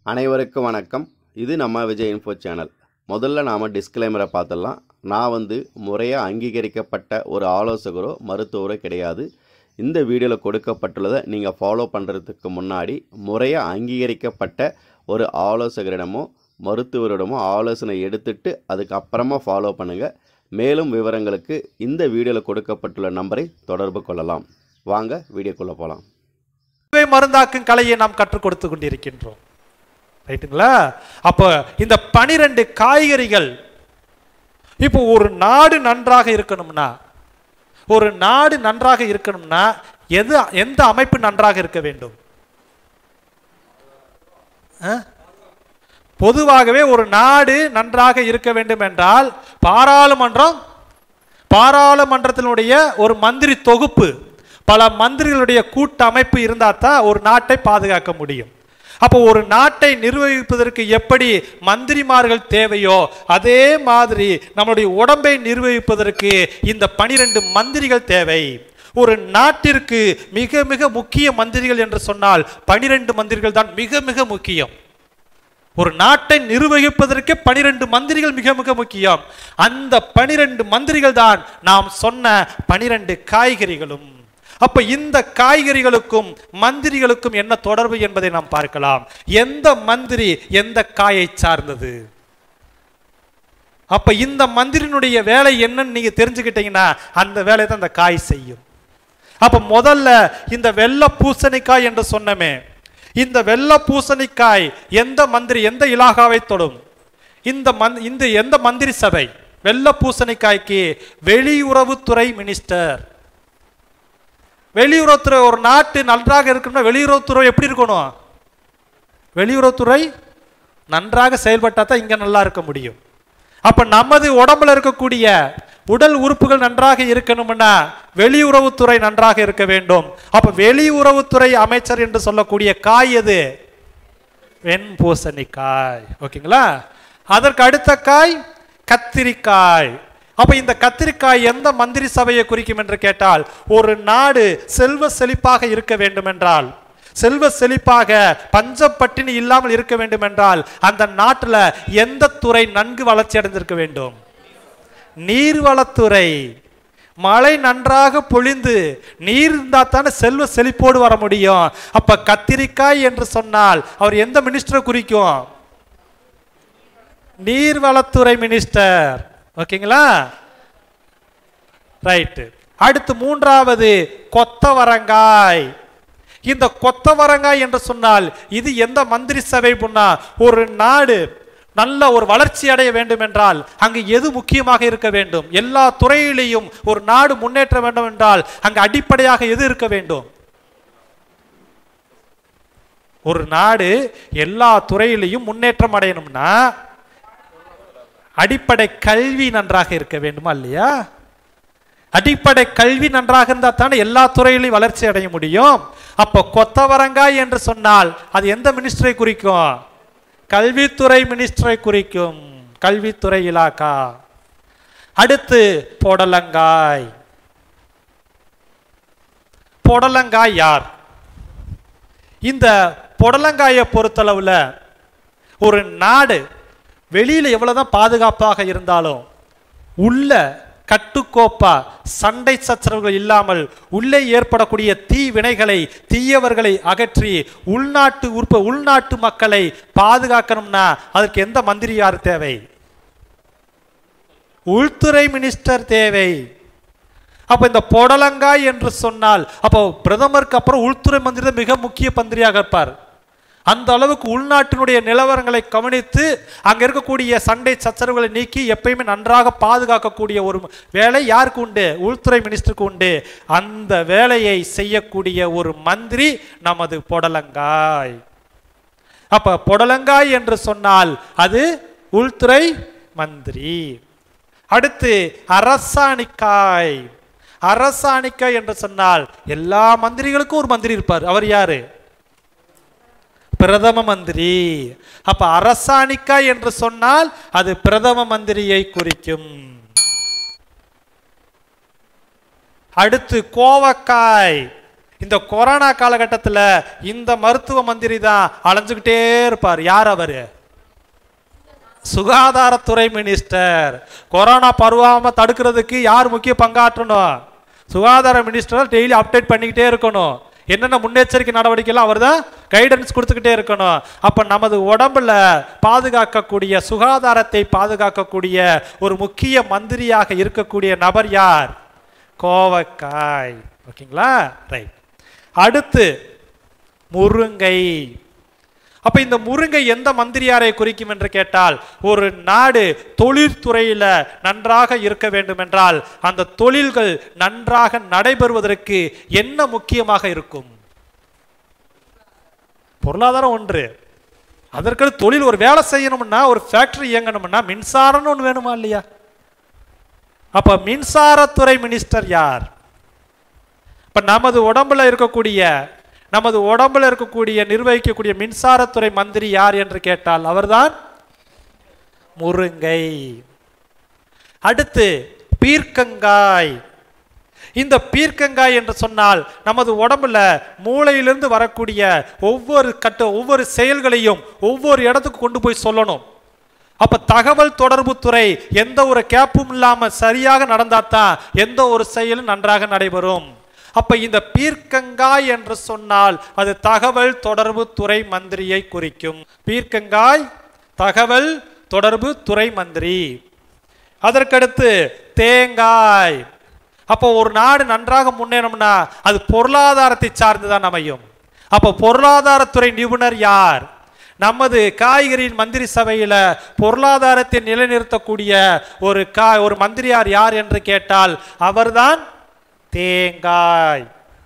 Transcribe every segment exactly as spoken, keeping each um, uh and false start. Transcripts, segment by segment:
அனைவருக்கும் வணக்கம். இது நம்ம விஜய் இன்ஃபோ சேனல். முதல்ல நாம் டிஸ்க்ளைமரை பார்த்துடலாம். நான் வந்து முறையாக அங்கீகரிக்கப்பட்ட ஒரு ஆலோசகரோ மருத்துவரோ கிடையாது. இந்த வீடியோவில் கொடுக்கப்பட்டுள்ளதை நீங்கள் ஃபாலோ பண்ணுறதுக்கு முன்னாடி முறையாக அங்கீகரிக்கப்பட்ட ஒரு ஆலோசகரிடமோ மருத்துவரிடமோ ஆலோசனை எடுத்துட்டு அதுக்கப்புறமா ஃபாலோ பண்ணுங்கள். மேலும் விவரங்களுக்கு இந்த வீடியோவில் கொடுக்கப்பட்டுள்ள நம்பரை தொடர்பு கொள்ளலாம். வாங்க வீடியோக்குள்ளே போகலாம். மருந்தாக்கும் கலையை நாம் கற்றுக் கொடுத்து கொண்டிருக்கின்றோம். ரைட்டுங்களா? அப்போ இந்த பனிரெண்டு காய்கறிகள், இப்போ ஒரு நாடு நன்றாக இருக்கணும்னா ஒரு நாடு நன்றாக இருக்கணும்னா எது எந்த அமைப்பு நன்றாக இருக்க வேண்டும்? பொதுவாகவே ஒரு நாடு நன்றாக இருக்க வேண்டும் என்றால் பாராளுமன்றம் பாராளுமன்றத்தினுடைய ஒரு மந்திரி தொகுப்பு, பல மந்திரிகளுடைய கூட்டமைப்பு இருந்தால் தான் ஒரு நாட்டை பாதுகாக்க முடியும். அப்போ ஒரு நாட்டை நிர்வகிப்பதற்கு எப்படி மந்திரிமார்கள் தேவையோ அதே மாதிரி நம்மளுடைய உடம்பை நிர்வகிப்பதற்கு இந்த பனிரெண்டு மந்திரிகள் தேவை. ஒரு நாட்டிற்கு மிக மிக முக்கிய மந்திரிகள் என்று சொன்னால் பனிரெண்டு மந்திரிகள் தான் மிக மிக முக்கியம். ஒரு நாட்டை நிர்வகிப்பதற்கு பனிரெண்டு மந்திரிகள் மிக மிக முக்கியம். அந்த பனிரெண்டு மந்திரிகள் தான் நாம் சொன்ன பனிரெண்டு காய்கறிகளும். அப்ப இந்த காய்கறிகளுக்கும் மந்திரிகளுக்கும் என்ன தொடர்பு என்பதை நாம் பார்க்கலாம். எந்த மந்திரி எந்த காயை சார்ந்தது? அப்ப இந்த மந்திரியினுடைய வேலை என்னன்னு நீங்க தெரிஞ்சுக்கிட்டீங்கன்னா அந்த வேலையை தான் அந்த காய் செய்யும். அப்ப முதல்ல இந்த வெள்ளை பூசணிக்காய் என்று சொன்னமே, இந்த வெள்ளை பூசணிக்காய் எந்த மந்திரி எந்த இலாகாவை தொடும்? இந்த இந்த எந்த மந்திரி சபை? வெள்ளை பூசணிக்காய்க்கு வெளியுறவுத்துறை மினிஸ்டர். வெளியுறவுத்துறை, ஒரு நாட்டு நன்றாக இருக்கணும்னா வெளியுறவுத்துறை எப்படி இருக்கணும்? வெளியுறவுத்துறை நன்றாக செயல்பட்டா தான் இங்க நல்லா இருக்க முடியும். அப்ப நமது உடம்புல இருக்கக்கூடிய உடல் உறுப்புகள் நன்றாக இருக்கணும்னா வெளியுறவுத்துறை நன்றாக இருக்க வேண்டும். அப்ப வெளியுறவுத்துறை அமைச்சர் என்று சொல்லக்கூடிய காய் எது? வெண்பூசணிக்காய். ஓகேங்களா? அதற்கு அடுத்த காய் கத்திரிக்காய். அப்ப இந்த கத்திரிக்காய் எந்த மந்திரி சபையை குறிக்கும் என்று கேட்டால், ஒரு நாடு செல்வ செழிப்பாக இருக்க வேண்டும் என்றால், செல்வ செழிப்பாக பஞ்சப்பட்டினி இல்லாமல் இருக்க வேண்டும் என்றால் அந்த நாட்டில் எந்த துறை நன்கு வளர்ச்சி அடைந்திருக்க வேண்டும்? நீர்வளத்துறை. மழை நன்றாக பொழிந்து நீர் இருந்தால் தானே செல்வ செழிப்போடு வர முடியும். அப்ப கத்திரிக்காய் என்று சொன்னால் அவர் எந்த மினிஸ்டரை குறிக்கும்? நீர்வளத்துறை மினிஸ்டர். ஓகேங்களா? ரைட்டு. அடுத்து மூன்றாவது கொத்தவரங்காய். இந்த கொத்தவரங்காய் என்று சொன்னால் இது எந்த மந்திரி சபை? புண்ணா ஒரு நாடு நல்ல ஒரு வளர்ச்சி அடைய வேண்டும் என்றால் அங்கு எது முக்கியமாக இருக்க வேண்டும்? எல்லா துறையிலையும் ஒரு நாடு முன்னேற்ற வேண்டும் என்றால் அங்கு அடிப்படையாக எது இருக்க வேண்டும்? ஒரு நாடு எல்லா துறையிலையும் முன்னேற்றம் அடையணும்னா அடிப்படை கல்வி நன்றாக இருக்க வேண்டுமா இல்லையா? அடிப்படை கல்வி நன்றாக இருந்தால் தானே எல்லா துறையிலையும் வளர்ச்சி அடைய முடியும். அப்போ கொத்தவரங்காய் என்று சொன்னால் அது எந்த மினிஸ்டரை குறிக்கும்? கல்வித்துறை மினிஸ்டரை குறிக்கும். கல்வித்துறை இலாக்கா. அடுத்து பொடலங்காய். பொடலங்காய் யார்? இந்த பொடலங்காயை பொறுத்தளவுல ஒரு நாடு வெளியில எவ்வளவுதான் பாதுகாப்பாக இருந்தாலும் உள்ள கட்டுக்கோப்பா சண்டை சச்சரவுகள் இல்லாமல் உள்ளே ஏற்படக்கூடிய தீ வினைகளை தீயவர்களை அகற்றி உள்நாட்டு உறுப்பு உள்நாட்டு மக்களை பாதுகாக்கணும்னா அதற்கு எந்த மந்திரி யார் தேவை? உள்துறை மினிஸ்டர் தேவை. அப்ப இந்த பொடலங்காய் என்று சொன்னால் அப்போ பிரதமருக்கு அப்புறம் உள்துறை மந்திரி மிக முக்கிய மந்திரியாக இருப்பார். அந்த அளவுக்கு உள்நாட்டினுடைய நிலவரங்களை கவனித்து அங்க இருக்கக்கூடிய சண்டை சச்சரவுகளை நீக்கி எப்பயுமே நன்றாக பாதுகாக்கக்கூடிய ஒரு வேலை யாருக்கு உண்டு? உள்துறை மினிஸ்டருக்கு உண்டு. அந்த வேலையை செய்யக்கூடிய ஒரு மந்திரி நமது பொடலங்காய். அப்ப பொடலங்காய் என்று சொன்னால் அது உள்துறை மந்திரி. அடுத்து அரசாணிக்காய். அரசாணிக்காய் என்று சொன்னால் எல்லா மந்திரிகளுக்கும் ஒரு மந்திரி இருப்பார். அவர் யாரு? பிரதம மந்திரி. அப்ப அரசாணிக்காய் என்று சொன்னால் அது பிரதம மந்திரியை குறிக்கும். அடுத்து கோவக்காய். இந்த கொரோனா காலகட்டத்தில் இந்த மருத்துவ மந்திரி தான் அலைஞ்சுக்கிட்டே இருப்பார். யார் அவரு? சுகாதாரத்துறை மினிஸ்டர். கொரோனா பரவாம தடுக்கிறதுக்கு யார் முக்கிய பங்காற்றணும்? சுகாதார மினிஸ்டர் டெய்லி அப்டேட் பண்ணிக்கிட்டே இருக்கணும். என்னென்ன முன்னெச்சரிக்கை நடவடிக்கைலாம் அவர் தான் கைடன்ஸ் கொடுத்துக்கிட்டே இருக்கணும். அப்போ நமது உடம்புல பாதுகாக்கக்கூடிய, சுகாதாரத்தை பாதுகாக்கக்கூடிய ஒரு முக்கிய மந்திரியாக இருக்கக்கூடிய நபர் யார்? கோவக்காய். ஓகேங்களா? ரைட். அடுத்து முருங்கை. அப்ப இந்த முருங்கை எந்த மந்திரியாரை குறிக்கும் என்று கேட்டால், ஒரு நாடு தொழில்துறையில நன்றாக இருக்க வேண்டும் என்றால் அந்த தொழில்கள் நன்றாக நடைபெறுவதற்கு என்ன முக்கியமாக இருக்கும்? பொருளாதாரம் ஒன்று. அதற்கு தொழில், ஒரு வேலை செய்யணும்னா, ஒரு ஃபேக்டரி இயங்கணும்னா மின்சாரம்னு ஒன்று வேணுமா இல்லையா? அப்ப மின்சாரத்துறை மினிஸ்டர் யார்? இப்ப நமது உடம்புல இருக்கக்கூடிய நமது உடம்புல இருக்கக்கூடிய நிர்வகிக்கக்கூடிய மின்சாரத்துறை மந்திரி யார் என்று கேட்டால் அவர்தான் முருங்கை. அடுத்து பீர்க்கங்காய். இந்த பீர்க்கங்காய் என்று சொன்னால் நமது உடம்புல மூளையிலிருந்து வரக்கூடிய ஒவ்வொரு கட்ட ஒவ்வொரு செயல்களையும் ஒவ்வொரு இடத்துக்கு கொண்டு போய் சொல்லணும். அப்ப தகவல் தொடர்பு துறை எந்த ஒரு கேப்பும் இல்லாம சரியாக நடந்தாதான் எந்த ஒரு செயலும் நன்றாக நடைபெறும். அப்ப இந்த பீர்க்கங்காய் என்று சொன்னால் அது தகவல் தொடர்பு துறை மந்திரியை குறிக்கும். பீர்க்கங்காய் தகவல் தொடர்பு துறை மந்திரி. அதற்கடுத்து தேங்காய். அப்போ ஒரு நாடு நன்றாக முன்னேறணும்னா அது பொருளாதாரத்தை சார்ந்துதான் அமையும். அப்போ பொருளாதாரத்துறை நிபுணர் யார்? நமது காய்கறியின் மந்திரி சபையில பொருளாதாரத்தை நிலைநிறுத்தக்கூடிய ஒரு கா ஒரு மந்திரியார் யார் என்று கேட்டால் அவர்தான் தேங்காய்.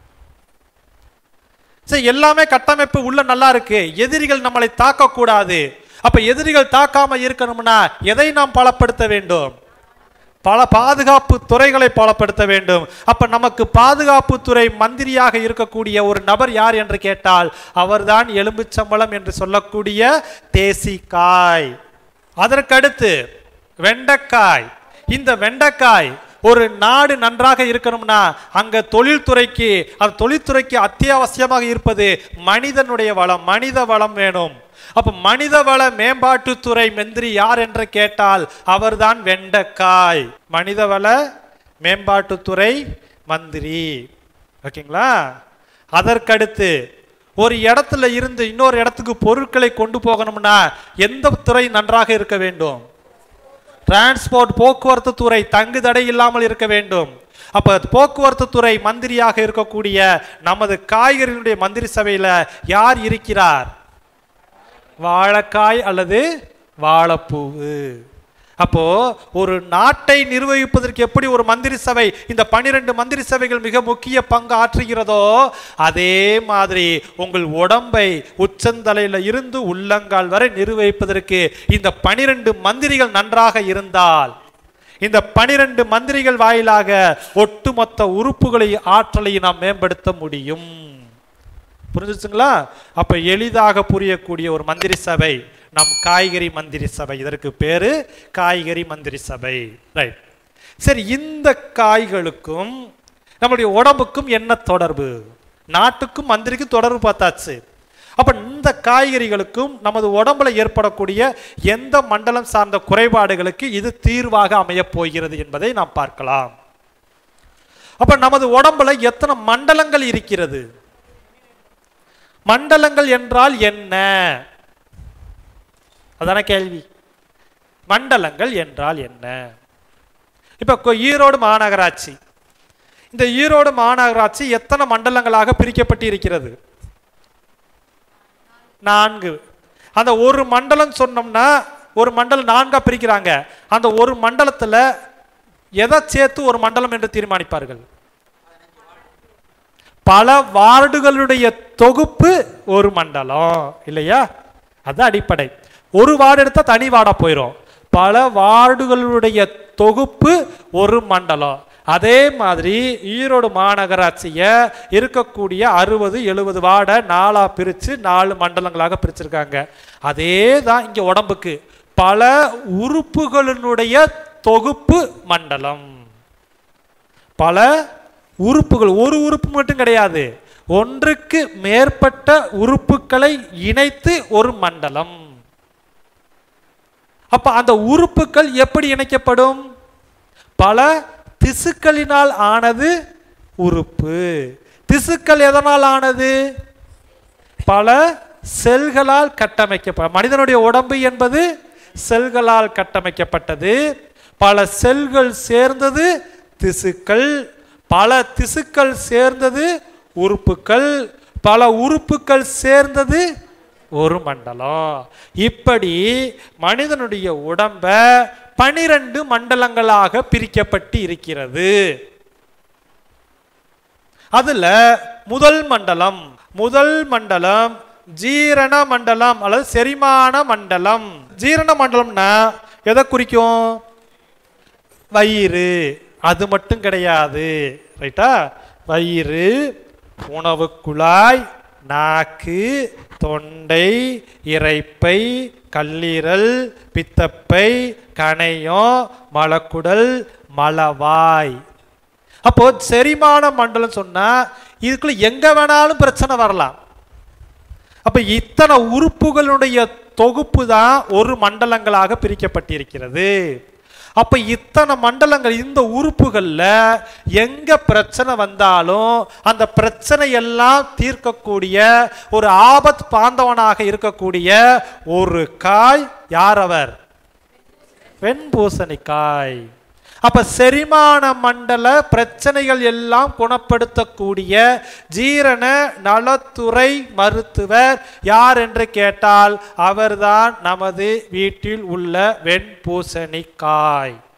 சரி, எல்லாமே கட்டமைப்பு உள்ள நல்லா இருக்கு. எதிரிகள் நம்மளை தாக்க கூடாது. அப்ப எதிரிகள் தாக்காம இருக்கணும்னா எதை நாம் பலப்படுத்த வேண்டும்? பல பாதுகாப்பு துறைகளை பலப்படுத்த வேண்டும். அப்ப நமக்கு பாதுகாப்பு துறை மந்திரியாக இருக்கக்கூடிய ஒரு நபர் யார் என்று கேட்டால் அவர்தான் எலும்புச்சம்பளம் என்று சொல்லக்கூடிய தேசிக்காய். அதற்கடுத்து வெண்டைக்காய். இந்த வெண்டைக்காய் ஒரு நாடு நன்றாக இருக்கணும்னா அங்க தொழில்துறைக்கு அந்த தொழில்துறைக்கு அத்தியாவசியமாக இருப்பது மனிதனுடைய வளம், மனித வளம் வேணும். அப்ப மனித வள மேம்பாட்டுத்துறை மந்திரி யார் என்று கேட்டால் அவர்தான் வெண்டைக்காய், மனித வள மேம்பாட்டுத்துறை மந்திரி. ஓகேங்களா? அதற்கடுத்து ஒரு இடத்துல இருந்து இன்னொரு இடத்துக்கு பொருட்களை கொண்டு போகணும்னா எந்த துறை நன்றாக இருக்க வேண்டும்? டிரான்ஸ்போர்ட், போக்குவரத்து துறை தங்கு தடை இல்லாமல் இருக்க வேண்டும். அப்ப போக்குவரத்து துறை மந்திரியாக இருக்கக்கூடிய நமது காய்கறிகளுடைய மந்திரி சபையில யார் இருக்கிறார்? வாழைக்காய் அல்லது வாழைப்பூவு. அப்போ ஒரு நாட்டை நிர்வகிப்பதற்கு எப்படி ஒரு மந்திரி சபை, இந்த பனிரெண்டு மந்திரி சபைகள் மிக முக்கிய பங்கு ஆற்றுகிறதோ அதே மாதிரி உங்கள் உடம்பை உச்சந்தலையில இருந்து உள்ளங்கால் வரை நிர்வகிப்பதற்கு இந்த பனிரெண்டு மந்திரிகள் நன்றாக இருந்தால் இந்த பனிரெண்டு மந்திரிகள் வாயிலாக ஒட்டுமொத்த உறுப்புகளை ஆற்றலையும் நாம் மேம்படுத்த முடியும். புரிஞ்சுச்சுங்களா? அப்ப எளிதாக புரியக்கூடிய ஒரு மந்திரி சபை நம் காய்கறி மந்திரி சபை. இதற்கு பேரு காய்கறி மந்திரி சபை. ரைட். சரி, இந்த காய்களுக்கும் நம்முடைய உடம்புக்கும் என்ன தொடர்பு? நாட்டுக்கும் மந்திரிக்கும் தொடர்பு பார்த்தாச்சு. அப்ப இந்த காய்கறிகளுக்கும் நமது உடம்புல ஏற்படக்கூடிய எந்த மண்டலம் சார்ந்த குறைபாடுகளுக்கு இது தீர்வாக அமைய போகிறது என்பதை நாம் பார்க்கலாம். அப்ப நமது உடம்புல எத்தனை மண்டலங்கள் இருக்கிறது? மண்டலங்கள் என்றால் என்ன? அதான கேள்வி. மண்டலங்கள் என்றால் என்ன? இப்ப ஈரோடு மாநகராட்சி, இந்த ஈரோடு மாநகராட்சி எத்தனை மண்டலங்களாக பிரிக்கப்பட்டு இருக்கிறது? நான்கு. அந்த ஒரு மண்டலம் சொன்னோம்னா ஒரு மண்டலம் நான்கா பிரிக்கிறாங்க. அந்த ஒரு மண்டலத்துல எதை சேர்த்து ஒரு மண்டலம் என்று தீர்மானிப்பார்கள்? பல வார்டுகளுடைய தொகுப்பு ஒரு மண்டலம் இல்லையா? அது அடிப்படை. ஒரு வார்டு எடுத்தா தனி வார்டா போயிடும். பல வார்டுகளுடைய தொகுப்பு ஒரு மண்டலம். அதே மாதிரி ஈரோடு மாநகராட்சிய இருக்கக்கூடிய அறுபது எழுபது வார்டை நாலா பிரிச்சு நாலு மண்டலங்களாக பிரிச்சிருக்காங்க. அதே தான் இங்க உடம்புக்கு பல உறுப்புகளினுடைய தொகுப்பு மண்டலம். பல உறுப்புகள், ஒரு உறுப்பு மட்டும் கிடையாது, ஒன்றுக்கு மேற்பட்ட உறுப்புகளை இணைத்து ஒரு மண்டலம். அப்ப அந்த உறுப்புகள் எப்படி இணைக்கப்படும்? பல திசுக்களினால் ஆனது உறுப்பு. திசுக்கள் எதனால் ஆனது? பல செல்களால் கட்டமைக்கப்பட்ட. மனிதனுடைய உடம்பு என்பது செல்களால் கட்டமைக்கப்பட்டது. பல செல்கள் சேர்ந்தது திசுக்கள், பல திசுக்கள் சேர்ந்தது உறுப்புகள், பல உறுப்புகள் சேர்ந்தது ஒரு மண்டலம். இப்படி மனிதனுடைய உடம்ப பனிரெண்டு மண்டலங்களாக பிரிக்கப்பட்டு இருக்கிறது. அதுல முதல் மண்டலம் முதல் மண்டலம் ஜீரண மண்டலம் அல்லது செரிமான மண்டலம். ஜீரண மண்டலம்னா எதை குறிக்கும்? வயிறு. அது மட்டும் கிடையாது, ரைட்டா? வயிறு, உணவு குழாய், நாக்கு, தொண்டை, இரைப்பை, கல்லீரல், பித்தப்பை, கணையம், மலக்குடல், மலவாய். அப்போ செரிமான மண்டலம் சொன்னா இதுக்குள்ள எங்க வேணாலும் பிரச்சனை வரலாம். அப்ப இத்தனை உறுப்புகளுடைய தொகுப்பு தான் ஒரு மண்டலங்களாக பிரிக்கப்பட்டிருக்கிறது. அப்ப இத்தனை மண்டலங்கள், இந்த உறுப்புகள்ல எங்க பிரச்சனை வந்தாலும் அந்த பிரச்சனை எல்லாம் தீர்க்கக்கூடிய ஒரு ஆபத் பாந்தவனாக இருக்கக்கூடிய ஒரு காய் யார்? அவர் வெண்பூசணிக்காய். அப்ப செரிமான மண்டல பிரச்சனைகள் எல்லாம் குணப்படுத்தக்கூடிய ஜீரண நலத்துறை மருத்துவர் யார் என்று கேட்டால் அவர்தான் நமது வீட்டில் உள்ள வெண்பூசணிக்காய்.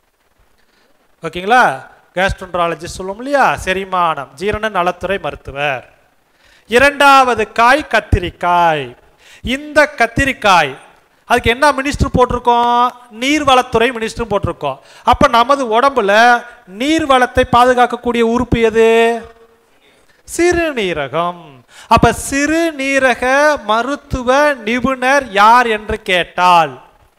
ஓகேங்களா? கேஸ்ட்ரோன்ட்ராலஜிஸ்ட் சொல்லுவோம் இல்லையா, செரிமானம் ஜீரண நலத்துறை மருத்துவர். இரண்டாவது காய் கத்திரிக்காய். இந்த கத்திரிக்காய் அதுக்கு என்ன மினிஸ்டர் போட்டிருக்கோம்? நீர்வளத்துறை மினிஸ்டர் போட்டிருக்கோம். அப்ப நமது உடம்புல நீர்வளத்தை பாதுகாக்கக்கூடிய உறுப்பு எது? சிறுநீரகம். அப்ப சிறுநீரக மருத்துவ நிபுணர் யார் என்று கேட்டால்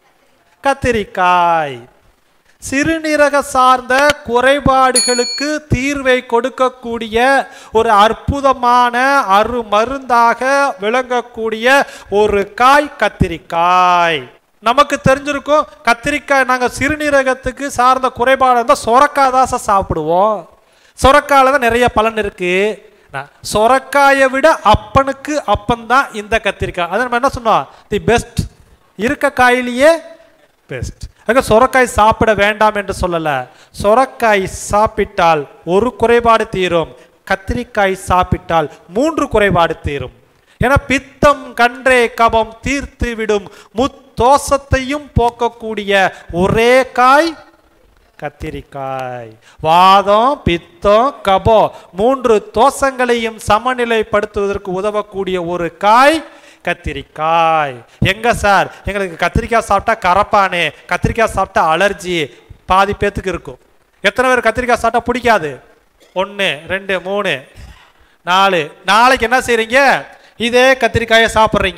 கத்திரிக்காய். சிறுநீரக சார்ந்த குறைபாடுகளுக்கு தீர்வை கொடுக்கக்கூடிய ஒரு அற்புதமான அரு மருந்தாக விளங்கக்கூடிய ஒரு காய் கத்திரிக்காய். நமக்கு தெரிஞ்சிருக்கும் கத்திரிக்காய் நாங்க சிறுநீரகத்துக்கு சார்ந்த குறைபாடு இருந்தால் சொரக்காய் தான் சாப்பிடுவோம். சொரக்காயில தான் நிறைய பலன் இருக்கு. சொரக்காயை விட அப்பனுக்கு அப்பந்தான் இந்த கத்திரிக்காய். அதை நம்ம என்ன சொன்னோம்? தி பெஸ்ட், இருக்க காயிலேயே பெஸ்ட். அங்க சொரக்காய் சாப்பிட வேண்டாம் என்று சொல்லல. சொரக்காய் சாப்பிட்டால் ஒரு குறைபாடு தீரும், கத்திரிக்காய் சாப்பிட்டால் மூன்று குறைபாடு தீரும். ஏன்னா பித்தம் கன்றே கபம் தீர்த்து விடும் முத்தோசத்தையும் போக்கக்கூடிய ஒரே காய் கத்திரிக்காய். வாதம், பித்தம், கபம் மூன்று தோஷங்களையும் சமநிலைப்படுத்துவதற்கு உதவக்கூடிய ஒரு காய் கத்திரிக்காய். எங்க சார்? எங்களுக்கு கத்திரிக்காய் சாப்பிட்டா கரப்பானே, கத்திரிக்காய் சாப்பிட்டா அலர்ஜி பாதி பேத்துக்கு இருக்கும். எத்தனை பேர் கத்திரிக்காய் சாப்பிட்டா பிடிக்காது? ஒன்று, ரெண்டு, மூணு, நாலு. நாளைக்கு என்ன செய்றீங்க? இதே கத்திரிக்காயை சாப்பிட்றீங்க.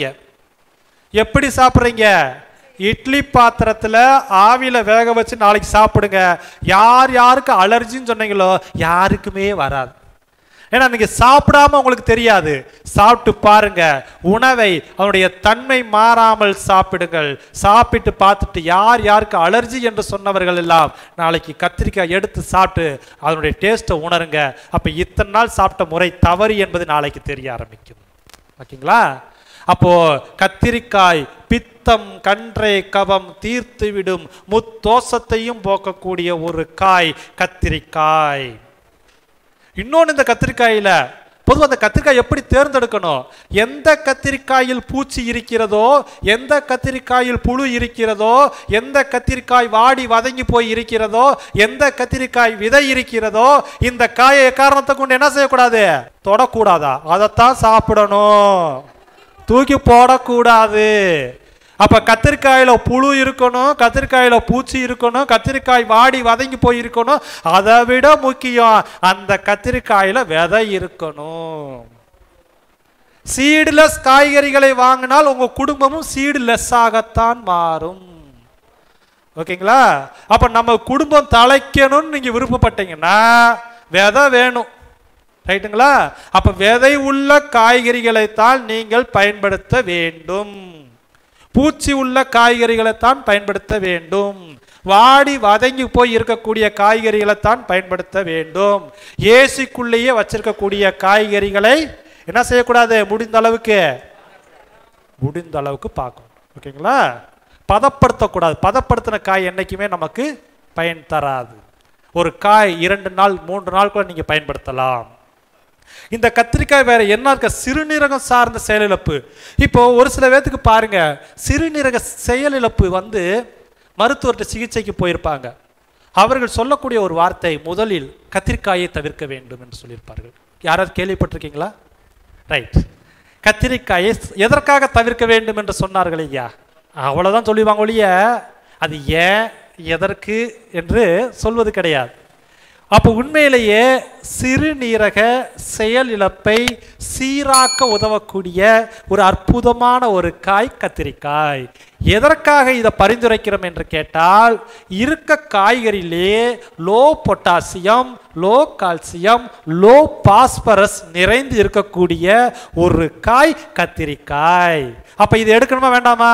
எப்படி சாப்பிட்றீங்க? இட்லி பாத்திரத்தில் ஆவியில வேக வச்சு நாளைக்கு சாப்பிடுங்க. யார் யாருக்கு அலர்ஜின்னு சொன்னீங்களோ யாருக்குமே வராது. ஏன்னா நீங்க சாப்பிடாம உங்களுக்கு தெரியாது. சாப்பிட்டு பாருங்க. உணவை அதனுடைய தன்மை மாறாமல் சாப்பிடுங்கள். சாப்பிட்டு பார்த்துட்டு யார் யாருக்கு அலர்ஜி என்று சொன்னவர்கள் எல்லாம் நாளைக்கு கத்திரிக்காய் எடுத்து சாப்பிட்டு அதனுடைய டேஸ்ட்டை உணருங்க. அப்ப இத்தனை நாள் சாப்பிட்ட முறை தவறு என்பது நாளைக்கு தெரிய ஆரம்பிக்கும். ஓகேங்களா? அப்போ கத்திரிக்காய் பித்தம் கன்றை கபம் தீர்த்து விடும் முத்தோஷத்தையும் போக்கக்கூடிய ஒரு காய் கத்திரிக்காய். இன்னொன்று, இந்த கத்திரிக்காயில பொதுவாக அந்த கத்திரிக்காய் எப்படி தேர்ந்தெடுக்கணும்? எந்த கத்திரிக்காயில் பூச்சி இருக்கிறதோ, எந்த கத்திரிக்காயில் புழு இருக்கிறதோ, எந்த கத்திரிக்காய் வாடி வதங்கி போய் இருக்கிறதோ, எந்த கத்திரிக்காய் விதை இருக்கிறதோ, இந்த காயை காரணத்தை கொண்டு என்ன செய்யக்கூடாது? தொடக்கூடாதா? அதைத்தான் சாப்பிடணும், தூக்கி போடக்கூடாது. அப்ப கத்திரிக்காயில புழு இருக்கணும், கத்திரிக்காயில பூச்சி இருக்கணும், கத்திரிக்காய் வாடி வதங்கி போய் இருக்கணும். அதை விட முக்கியம் அந்த கத்திரிக்காயில விதை இருக்கணும். சீடுலெஸ் காய்கறிகளை வாங்கினால் உங்க குடும்பமும் சீடுலெஸ் ஆகத்தான் மாறும். ஓகேங்களா? அப்ப நம்ம குடும்பம் தலைக்கணும்னு நீங்க விருப்பப்பட்டீங்கன்னா விதை வேணும். ரைட்டுங்களா? அப்ப விதை உள்ள காய்கறிகளைத்தான் நீங்கள் பயன்படுத்த வேண்டும். பூச்சி உள்ள காய்கறிகளைத்தான் பயன்படுத்த வேண்டும். வாடி வதங்கி போய் இருக்கக்கூடிய காய்கறிகளைத்தான் பயன்படுத்த வேண்டும். ஏசிக்குள்ளேயே வச்சிருக்கக்கூடிய காய்கறிகளை என்ன செய்யக்கூடாது? முடிந்த அளவுக்கு முடிந்த அளவுக்கு பார்க்கணும். ஓகேங்களா? பதப்படுத்தக்கூடாது. பதப்படுத்தின காய் என்னைக்குமே நமக்கு பயன் தராது. ஒரு காய் இரண்டு நாள் மூன்று நாள் கூட நீங்க பயன்படுத்தலாம். இந்த கத்திரிக்காய் வேற என்ன இருக்க? சிறுநீரகம் சார்ந்த செயலிழப்பு. இப்போ ஒரு சில பேத்துக்கு பாருங்க, சிறுநீரக செயலிழப்பு வந்து மருத்துவர்கிட்ட சிகிச்சைக்கு போயிருப்பாங்க. அவர்கள் சொல்லக்கூடிய ஒரு வார்த்தை, முதலில் கத்திரிக்காயை தவிர்க்க வேண்டும் என்று சொல்லியிருப்பார்கள். யாராவது கேள்விப்பட்டிருக்கீங்களா? ரைட். கத்திரிக்காயை எதற்காக தவிர்க்க வேண்டும் என்று சொன்னார்கள் ஐயா? அவ்வளவுதான் சொல்லிவாங்க ஒழிய அது ஏன் எதற்கு என்று சொல்வது கிடையாது. அப்போ உண்மையிலேயே சிறுநீரக செயல் இழப்பை சீராக்க உதவக்கூடிய ஒரு அற்புதமான ஒரு காய் கத்திரிக்காய். எதற்காக இதை பரிந்துரைக்கிறோம் என்று கேட்டால், இருக்க காய்கறியிலே low potassium, low calcium, low phosphorus நிறைந்து இருக்கக்கூடிய ஒரு காய் கத்திரிக்காய். அப்ப இது எடுக்கணுமா வேண்டாமா?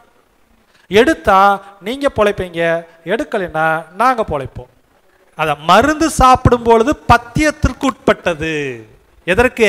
எடுத்தா நீங்க பொழைப்பீங்க, எடுக்கலைன்னா நாங்க பொழைப்போம். அத மருந்து சாப்பிடும் பொழுது பத்தியத்திற்கு உட்பட்டது. எதற்கு?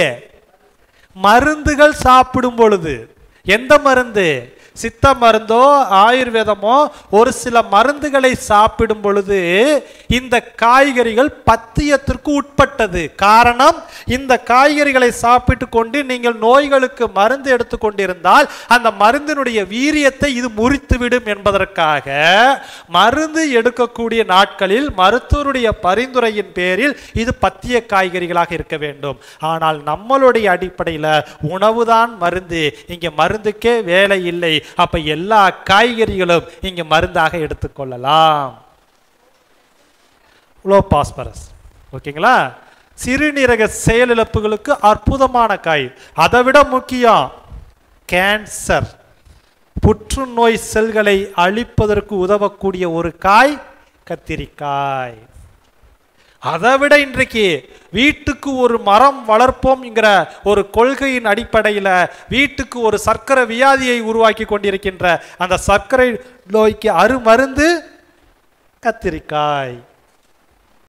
மருந்துகள் சாப்பிடும் பொழுது. எந்த மருந்து? சித்த மருந்தோ ஆயுர்வேதமோ ஒரு சில மருந்துகளை சாப்பிடும் பொழுது இந்த காய்கறிகள் பத்தியத்திற்கு உட்பட்டது. காரணம், இந்த காய்கறிகளை சாப்பிட்டு கொண்டு நீங்கள் நோய்களுக்கு மருந்து எடுத்துக்கொண்டிருந்தால் அந்த மருந்தினுடைய வீரியத்தை இது முறித்துவிடும் என்பதற்காக மருந்து எடுக்கக்கூடிய நாட்களில் மருத்துவருடைய பரிந்துரையின் பேரில் இது பத்திய காய்கறிகளாக இருக்க வேண்டும். ஆனால் நம்மளுடைய அடிப்படையில் உணவுதான் மருந்து, இங்க மருந்துக்கே வேலை இல்லை. அப்ப எல்லா காய்கறிகளும் இங்க மருந்தாக எடுத்துக்கொள்ளலாம். Low phosphorus. ஓகேங்களா? சிறுநீரக செயலிழப்புகளுக்கு அற்புதமான காய். அதை விட முக்கியம், கேன்சர், புற்றுநோய் செல்களை அழிப்பதற்கு உதவக்கூடிய ஒரு காய் கத்திரிக்காய். அதை விட இன்றைக்கு வீட்டுக்கு ஒரு மரம் வளர்ப்போம் என்கிற ஒரு கொள்கையின் அடிப்படையில் வீட்டுக்கு ஒரு சர்க்கரை வியாதியை உருவாக்கி கொண்டிருக்கின்ற அந்த சர்க்கரை நோய்க்கு அருமருந்து கத்திரிக்காய்.